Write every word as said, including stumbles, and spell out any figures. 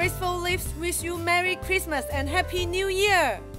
Graceful Lips wish you Merry Christmas and Happy New Year!